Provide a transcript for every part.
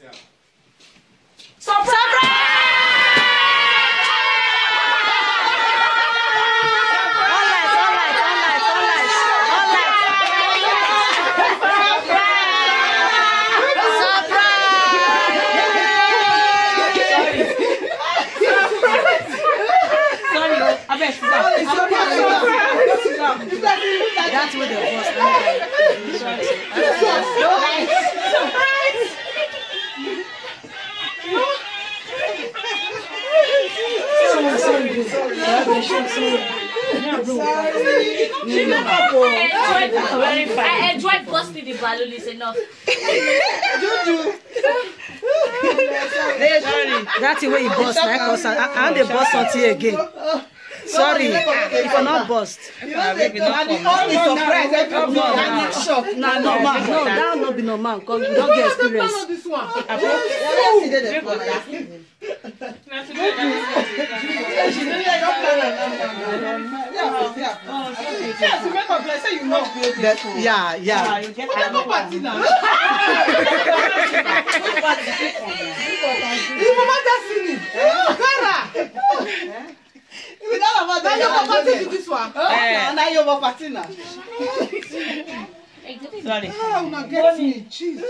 That's what the boss. I enjoyed busting the balloon. Is enough. That's the way you bust. And they bust something again. Sorry, if I'm not bust. You know, they all be surprised. Everybody shock. No, that will not be normal because we don't get experience. This one. Yeah. This one. Now you're party now. Sorry. Oh, now get me, Jesus.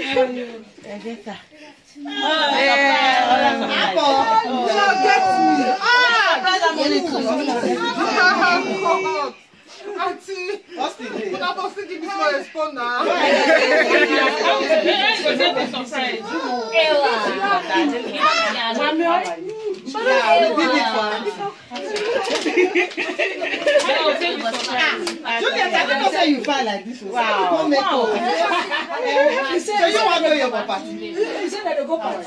Auntie, what's the name? But I'm supposed to give this one a spawn now. Juliet, I don't know say you find like this. Wow. So you want to go your party? You said that they go party.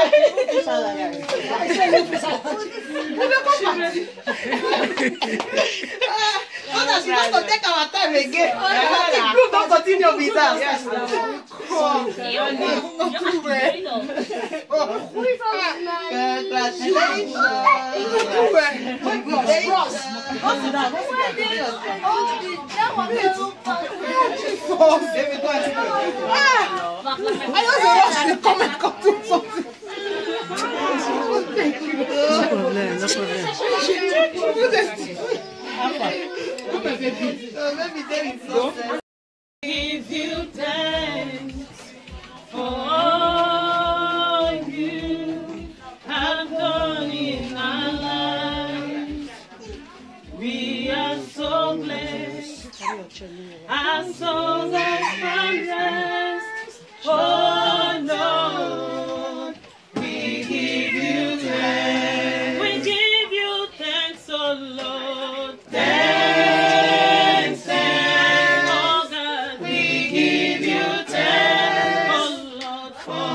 So that she wants to take our time again. The group don't continue with us. Yes. Give you thanks for all you have done in our lives. We are so blessed. Our souls are found rest. Oh Lord, we give you thanks. We give you thanks, oh Lord. Thanks, oh God. We give you thanks, oh Lord, for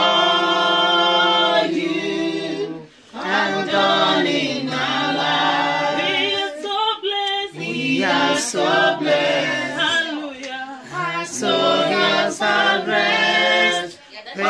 all you have done in our lives. We are so blessed. We are so blessed. Hallelujah. Our souls are rest. Oh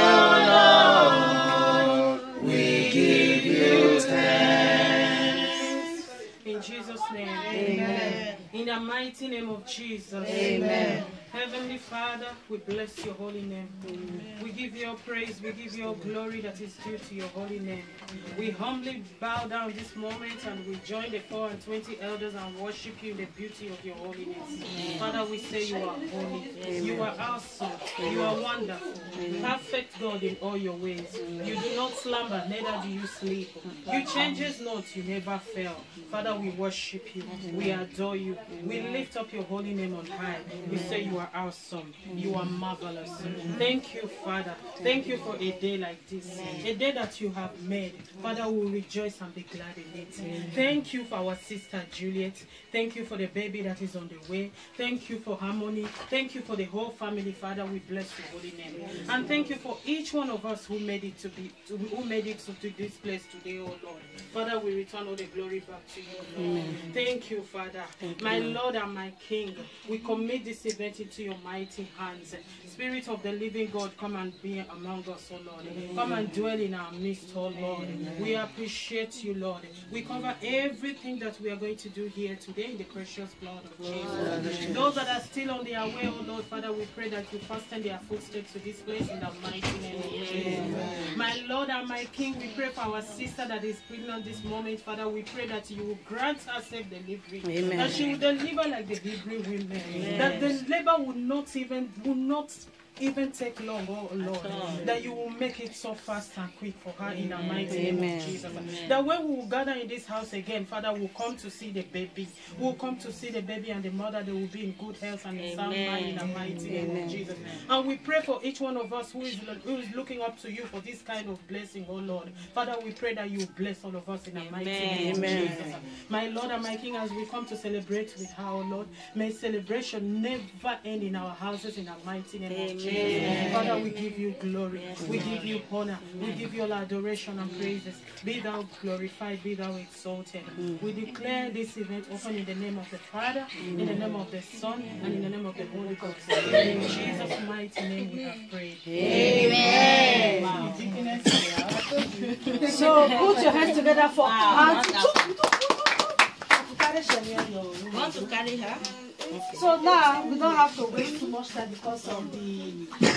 Lord, we give you thanks. In Jesus' name, amen. In the mighty name of Jesus, amen. Heavenly Father, we bless your holy name. Amen. We give you praise, we give you glory that is due to your holy name. We humbly bow down this moment and we join the 4 and 20 elders and worship you in the beauty of your holiness. Amen. Father, we say you are holy. Amen. You are awesome. Amen. You are wonderful. Amen. Perfect God in all your ways. Amen. You do not slumber, neither do you sleep. You changes not, you never fail. Father, we worship you. Amen. We adore you. Amen. We lift up your holy name on high. Amen. We say you are awesome. You are marvelous. Thank you, Father. Thank you for a day like this. A day that you have made. Father, we will rejoice and be glad in it. Thank you for our sister Juliet. Thank you for the baby that is on the way. Thank you for harmony. Thank you for the whole family. Father, we bless your holy name. And thank you for each one of us who made it to this place today, oh Lord. Father, we return all the glory back to you, Lord. Thank you, Father. My Lord and my King, we commit this event into your mighty hands. Spirit of the living God, come and be among us, oh Lord. Come and dwell in our midst, oh Lord. We appreciate you, Lord. We cover everything that we are going to do here today in the precious blood of Jesus. Those that are still on their way, oh Lord, Father, we pray that you fasten their footsteps to this place in the mighty name of Jesus. My Lord and my King, we pray for our sister that is pregnant this moment, Father. We pray that you will grant her safe delivery. Amen. That she will deliver like the Hebrew women. Amen. That the labor will not even take long, oh Lord, that you will make it so fast and quick for her in the mighty name of Jesus. That when we will gather in this house again, Father, we'll come to see the baby. We'll come to see the baby and the mother. They will be in good health and in sound mind in the mighty name of Jesus. And we pray for each one of us who is looking up to you for this kind of blessing, oh Lord. Father, we pray that you bless all of us in the mighty name of Jesus. My Lord and my King, as we come to celebrate with her, oh Lord, may celebration never end in our houses in the mighty name of Jesus. Father, we give you glory, we give you honor, we give you all adoration and praises. Be thou glorified, be thou exalted. We declare this event open in the name of the Father, in the name of the Son, and in the name of the Holy Ghost. In Jesus' mighty name we have prayed. Amen. So put your hands together for hand. Want to carry her? So now we don't have to waste too much time because of the,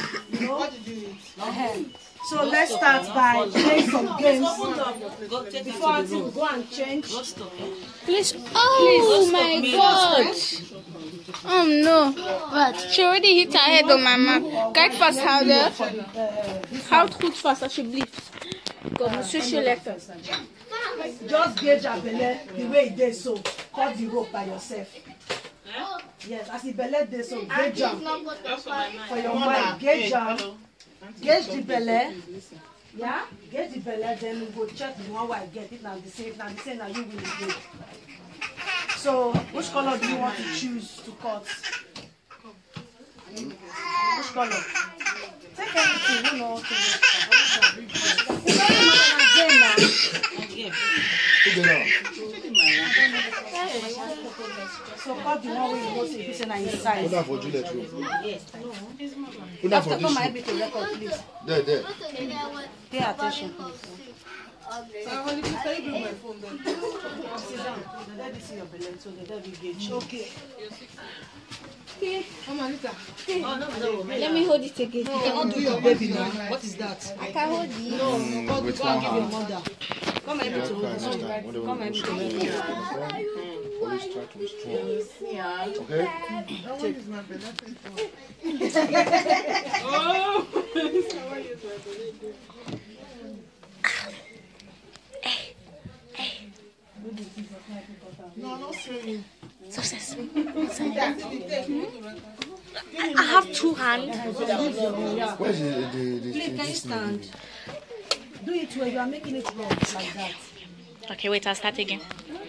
So let's start by playing some games before until we go and change. Please. Oh my God. Oh no. What? She already hit her head on Mama. Kijk vasthouden. Houd goed vast als alsjeblieft. Kom, mijn zusje lekker. Just gauge her belly the way it is, so cut the rope by yourself. Yes, as the belly is, so gauge her for your mind. Gauge her. Gauge the belly. Yeah, gauge the belly, then we go check the one I get. If not the same, now you will gauge. So, which color do you want to choose to cut? Which color? Take anything, you know. So cut the one we go see if it's inside. Put that for Juliet. After come my bit to record, please. There. Pay attention, please. Can you bring my phone then? Sit down. Let me see your belly so the devil gauge. Okay. Come on, Lita. Let me hold it again. You cannot do your baby now. What is that? I can hold it. No, go and give your mother. Come and hold it. Come and hold it. Always try to be strong. Okay? That one is my belly. No, I'm not saying. Success. I have two hands. Where's the Please, can you stand? Do it where you are making it wrong like that. Okay, wait, I'll start again.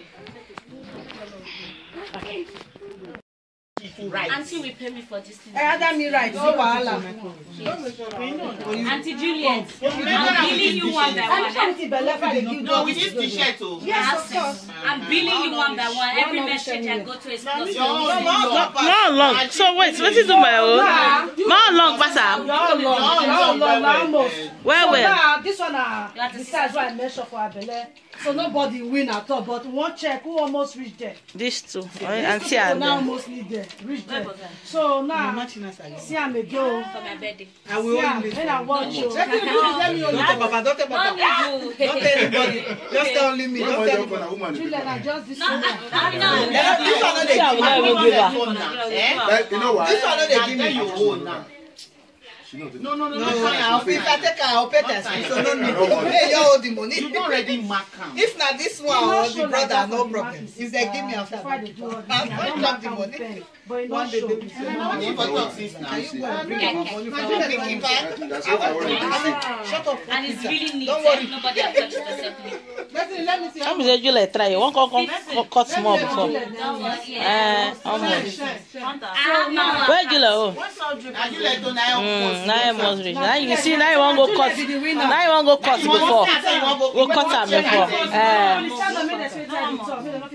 Okay. Right. Auntie will pay me for this thing. Me right. No wahala. Auntie Juliet, I'm billing you one by one. No, we need t-shirt too. Yes, of course. I'm billing you one by one. Every message I go to is plus Not long. So wait, what is my own? Not long, Pastor. Almost. Where? This one, besides what I measure for our belly. So nobody win at all, but one check who almost reached there. These two. Auntie now almost need there. Reach there. So now, see I'm a girl. for my birthday. I will only When I watch you. Don't tell Papa. Don't tell anybody. Just tell only me. Don't tell anybody. Juliet, I just this No, one. no. This one no dey give me. You know why? This one no dey give me your own now. No. If I take I'll pay tax. So no need. Hey, you hold the money. You don't already mark am. If not this one or the brother, no problem. If they give me after, I'll drop the money. One day they will say, No, you for talk since now. can you go and bring my money from the big bank? That's what I already Shut up. And it's really neat. Don't worry. Nobody has touched it except me. Let me see. How much you like try? One cut small before. Don't worry. Yeah. Almost. Mama. Where you like? And you like to now. Now must reach. Now you see. Now you want go cut. Now you want go cut before. Go cut am before.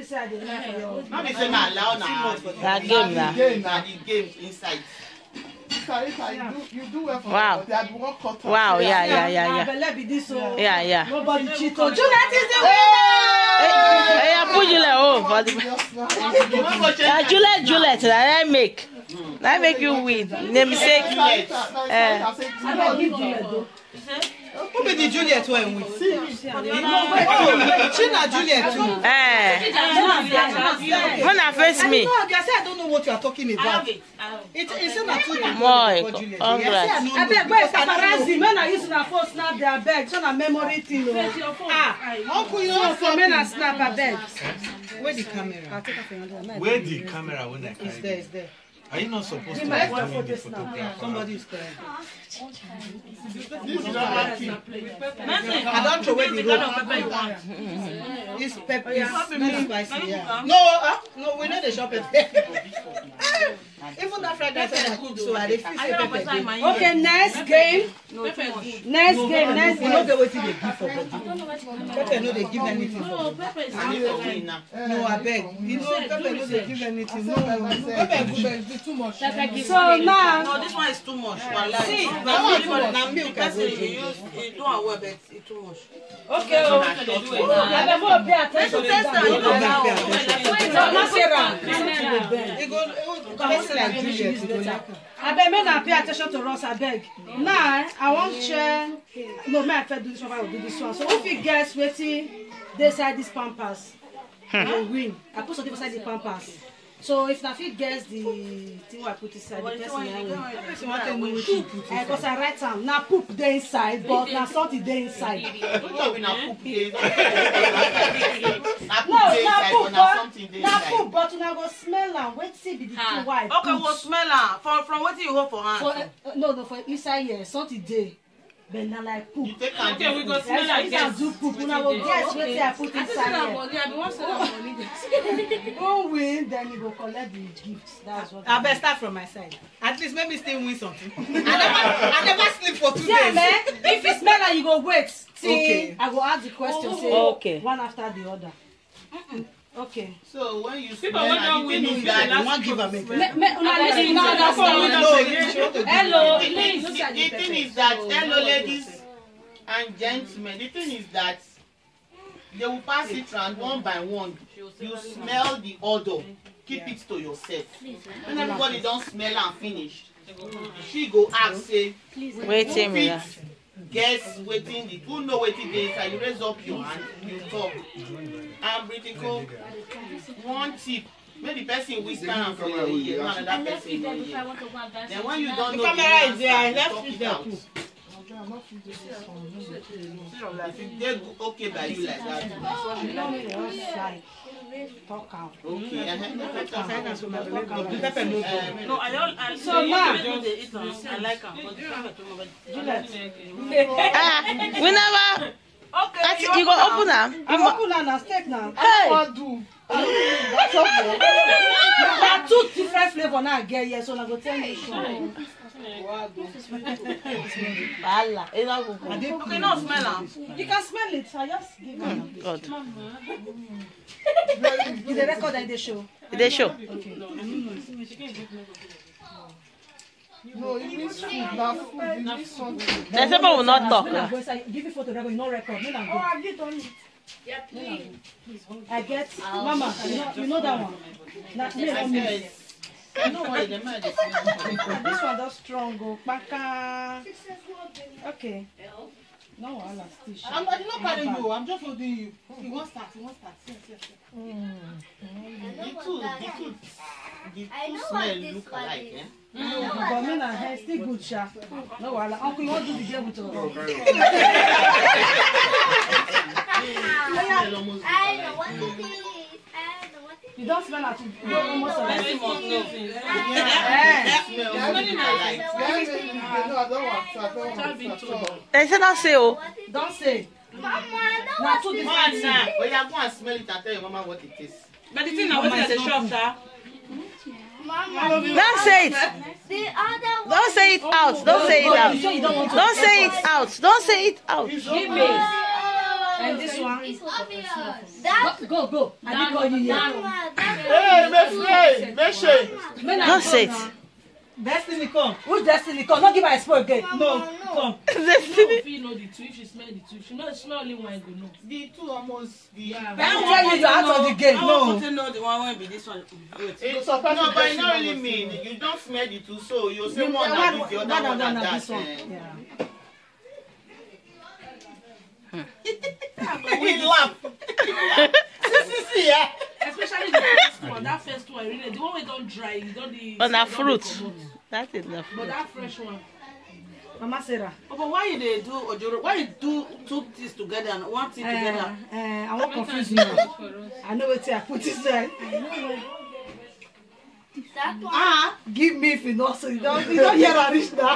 Not be say na allow na. Na game na. Na the game inside. You do well for wow. Wow, yeah. Nobody cheat on Juliet is the Hey, I put Juliet Juliet, I make you win. Namesake. Who be the Juliet when we see? China Juliet too. When I face me. I don't know what you are talking about. It's not too Boy, congrats. I beg, where's paparazzi? Men are using a phone snap their bag. It's not a memory thing. Uncle, you know, for men are snap a bag. Where the camera? Where the camera when I carry? It's there. Are you not supposed to be the photographer? Somebody is crying. I don't throw away the rope. It's pepper. It's not spicy. Yeah. No, we know the shop pepper. Even that fried rice I cook, so I refuse pepper. Okay, next game. Next game. You know the way they give for body. Pepper no they give anything for body. No, I beg. You know pepper no they give anything. No, pepper is too much. So now, No, this one is too much. See, now milk as well. You don't work, but it's too much. okay, I will pay attention to that. I beg, men pay attention to us. I beg. Now, I want share. No, may I do this one? I will do this one. So, if you guess waiting, they side this pampas, you win. I put something inside the pampas. So if Nafi guess the thing I put inside, the person will win. Because I write down, now poop the inside, but now something the inside. No, now poop, but now go smell and wait see be the thing white. Okay, we'll smell her. From what you hold for hand? No, for inside here, something there. But now like poop. Okay, we go smell like this. Do poop. Now go guess what I put inside here. Who win, then you go collect the gifts. That's what. I better start from my side. At least maybe still win something. I never sleep for 2 days. Man, if you smell like you go wait. See, I go ask the question. Say one after the other. Okay. So when you people when don't win, you want give a make. Hello, the thing is that hello ladies and gentlemen, the thing is that they will pass it round one by one. You smell the odor, keep it to yourself. When everybody don't smell and finish, she go ask say, wait a minute. Guess waiting the who know waiting days. You raise up your hand, you talk. I'm pretty cool. One tip. Maybe the person whisper and for your ear, another person. Then when you don't know the camera is there, I left it there too. If they go okay by you like that. Talk out. Okay. No, I so now, I like them. We never. Okay. You go open them. I'm open now, steak now. Hey. What do? There are 2 different flavors now. Get here, so I go tell you. Okay, no smell them. You can smell it. I just give you. God. Is the record that they show? They show. Okay. No, it needs food. Now food. There's someone will not talk. Give me photo record, no record. Oh, have you done it? Yeah, please. I get Mama, you know that one. Not me, not me. This one does strong. Go baka. Okay. No, I'm not carrying you. I'm just holding you. You won't start. The two smell look alike, eh? But men are hair still good, sha. No, Uncle, you want to do the game with us? I know what it is. You don't smell like you almost like They say not say oh. Don't say. Mama, Now two different things. But you go and smell it and tell your mama what it is. But the thing now, what is the shop, sir? Mama, Don't say it. the other one. Don't say it out. Don't say it out. Don't say it out. Don't say it out. Give me. And this one. It's obvious. That Go. I didn't call you yet. Mama, that Hey, Don't say it. Destiny, come. Which Destiny? Come. Not give her a spoil again. No, come. Destiny. If you know the two, if she smell the two, she smell only one. Go know. The two almost. Yeah. I tell you, you're out of the game. No. I want to know the one will be this one. Wait. It's no, but it not really mean. You don't smell the two, so you say one and the other one and that. Yeah. We laugh. Yeah. Especially the first one. That first one, really, the one we don't dry, you don't the. But that fruit. That is the fruit. But that fresh one. Mama Sarah. Oh, but why they do ojoro? Why you do two things together and one thing together? I won't confuse you. I know what I put it there. Give me if you know so you don't hear a rich now.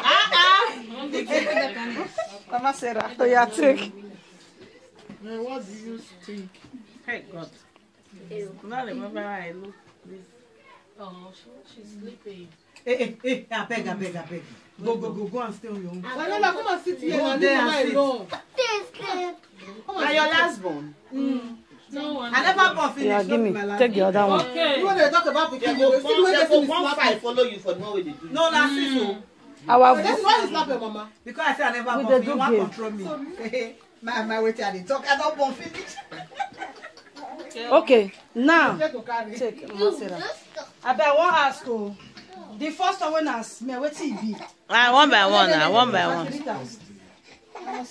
Mama Sarah, so you take. What do you think? Hey God. Now remember how I look this. Oh, she's sleeping. Hey, I beg. Go and stay on your own. Whenever come and sit here, go there and sit. Now your last born. No one. I never born finish. Yeah, give me. Take the other one. Okay. You want to talk about They go one five follow you for the one way they do. No, that's it. So. That's why you slap your mama. Because I say I never born finish. You want to control me. My way to talk. I don't born finish. Okay, now take Mama Sarah. I bet I won't ask you. The first one when I smell, what it be? One by one now, one by one. I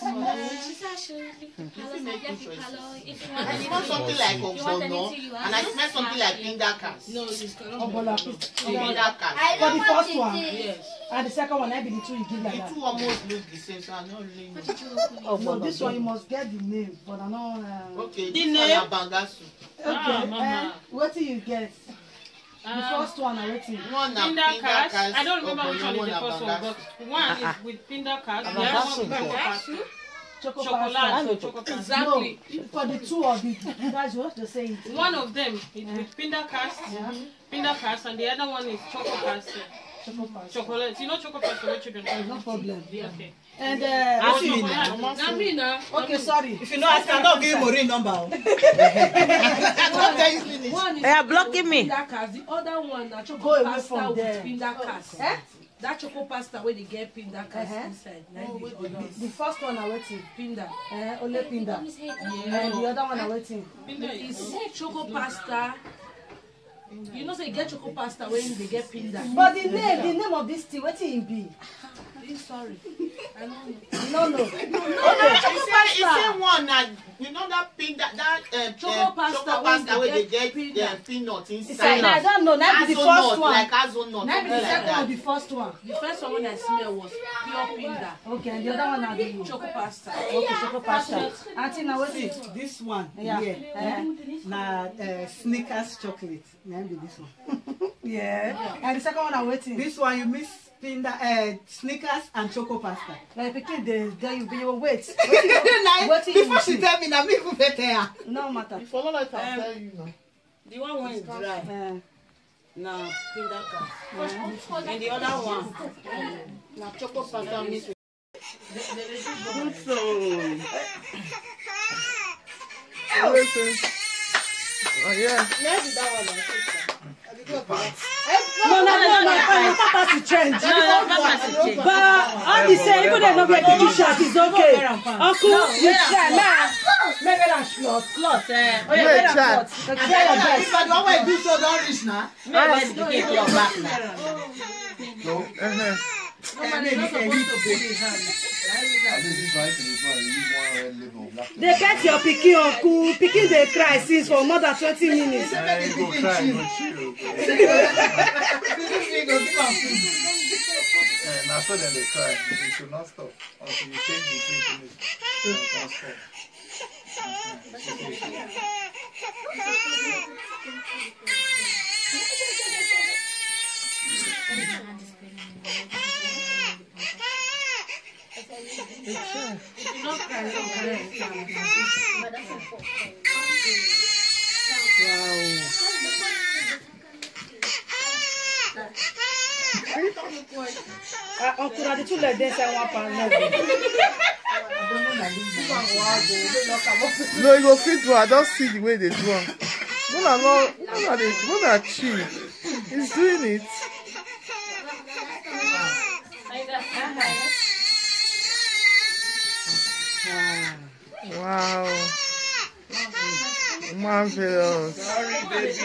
smell something like ogbono and I smell something like pindakas. No, it's pindakas. For the first one? Yes. And the second one, I be the two you give like that. The two almost look the same, so I don't really know. No, this one you must get the name, but I know. Okay, the name is Bangasu. Okay, what do you get? The first one, I waiting. One pindakas. I don't remember which one is the first one, but one is with pindakas. The other one with chocolate. Exactly. No, for the two of it, that's what they say. One of them is with pindakas, and the other one is chocolate. Chocolate. You know chocolate for children. No problem. Okay. And okay, sorry. If you know, I cannot give you Maureen number. One is they are blocking me. Pindakas. The other one, that chocolate pasta with pindakas. That chocolate pasta where they get pindakas inside. The first one I waiting. Pinda. Only pinda. And the other one I waiting. Pinda is chocolate pasta. You know, say get chocolate pasta when they get pinda. But the name of this tea, what it be? Sorry. I know. No. It's the one that you know that pinda that chocolate pasta where they get peanuts inside. I don't know. That be the first one. Like hazelnut. That be the second or the first one. The first one when I smell was pure pinda. Okay, and the other one are the chocolate pasta. Okay, chocolate pasta. Auntie, now what is this one? Yeah. Now Snickers chocolate. Maybe this one. Yeah. And the second one I'm waiting. This one you miss Snickers and choco pasta. Like because you wait. Before she tell me now, me who better. No matter. If all like I tell you now. The one when it's dry. Now pindaka. And the other one. Now choco pasta mixed with. Good soul. Oh yeah. Maybe that one. No, Papa to change. But all the same, even though they don't get shot, it's okay. Uncle, you try now. Make it a slot. Oh yeah, make it a slot. Try your best. If I don't want to do so, don't reach now. Let's get your back now. No, They get your pikin uncle. Pikin they cry since for more than 20 minutes. Now so then they cry. You should not stop until you change the thing to me. Don't stop. Uncle, I did you let them say one pound. No, you go fit to. I don't see the way they do it. When I cheat, he's doing it. Wow. Marvelous. Sorry, baby.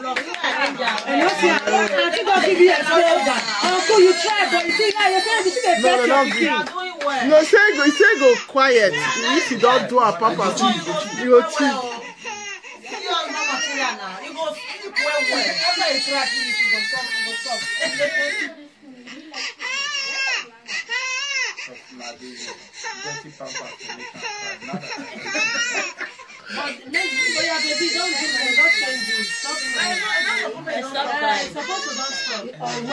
Uncle, you tried, but you see, no, say go quiet. If you don't do a papa, you go cheat. But baby, don't change it. Stop supposed to don't stop.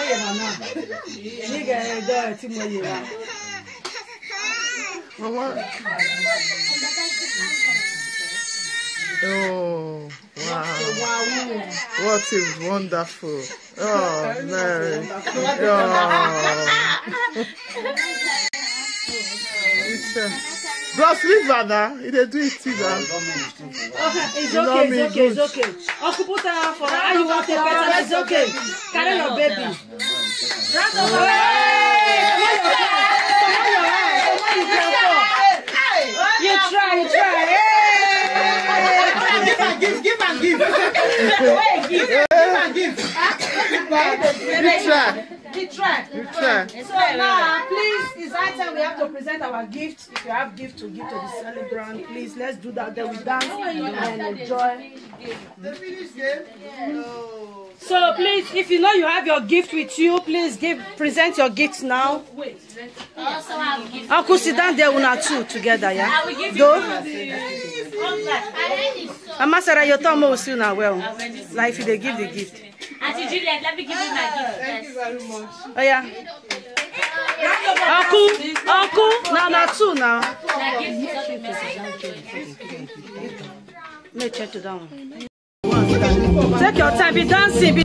Oh, wow. What is wonderful. Oh, Mary. Oh. Bros, leave her now. They do it too now. It's okay. Uncle, put her for her. You want to take better? It's okay. Carry your baby. You try. Give and give. He tried. So now, please, it's high time we have to present our gifts. If you have gift to give to the celebrant, please, let's do that. Then we dance and enjoy. So please, if you know you have your gift with you, please present your gifts now. Uncle, sit down there, una two together, yeah? I will give you Mama Sarah, your tongue will soon now. Well, like if they give the gift. Auntie Juliet, let me give you my gift. Thank you very much. Oh yeah. Uncle, now two now. Make check to down. Take your time, be dancing.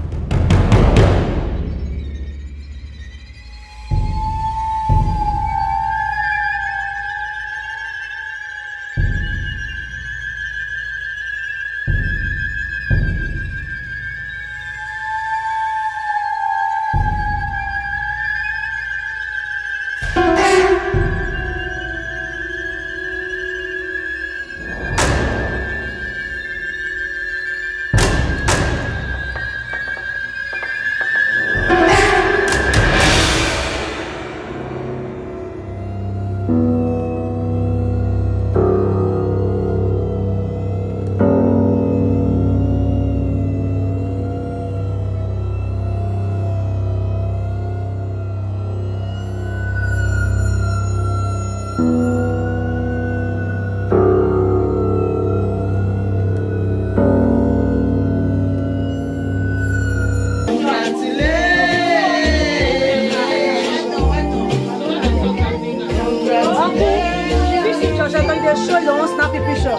Show your own snappy picture.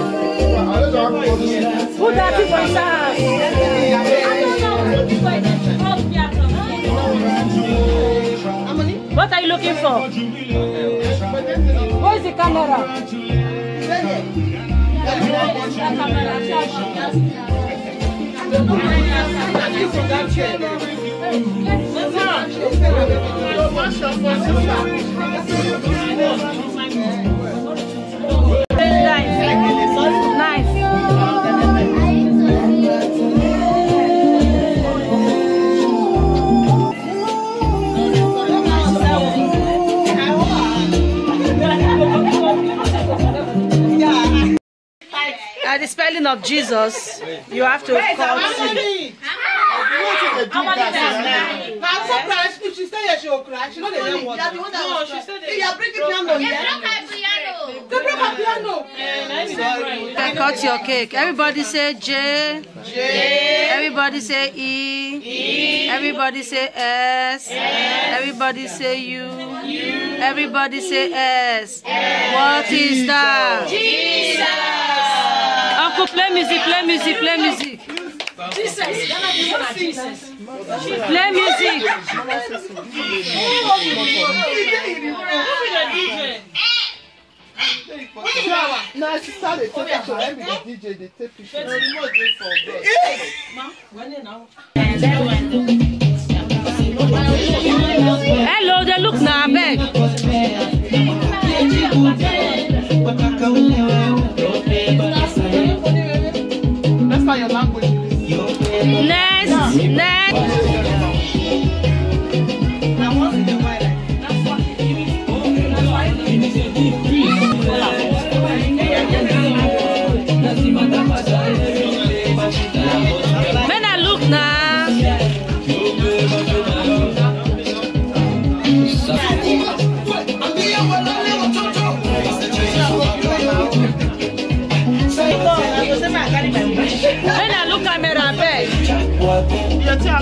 Put that for yourself. What are you looking for? Where is the camera? Nice. At the spelling of Jesus, you have to call. She said she will cry. She know the young one. No, she said you are bringing piano here. They broke her piano. Cut your cake. Everybody say J. Everybody say E. Everybody say S. Everybody say U. Everybody say S. What is that? Jesus. Uncle, play music. Jesus. Play music. No, she started to take picture. Every DJ they take picture. Hello, they look now, beg.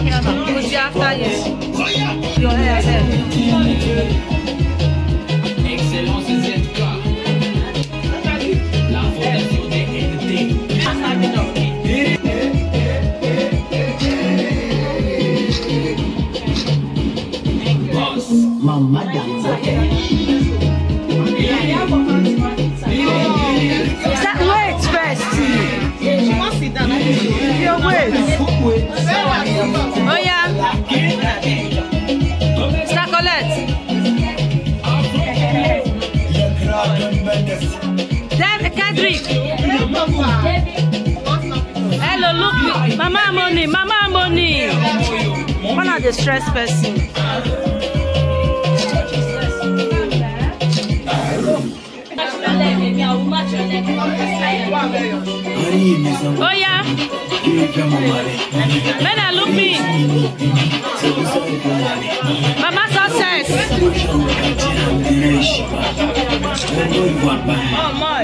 We'll see after you. Your hair, Excellence ZK. La fondation des NT. Boss, Mama dance. Wait first. She wants sit down. You wait. Oh yeah. Star Colette. Then Kendrick. Hello, look. Mama Money. Mama Money. One of the stress person. Oh yeah. Mena, look me. Mama success. Oh my.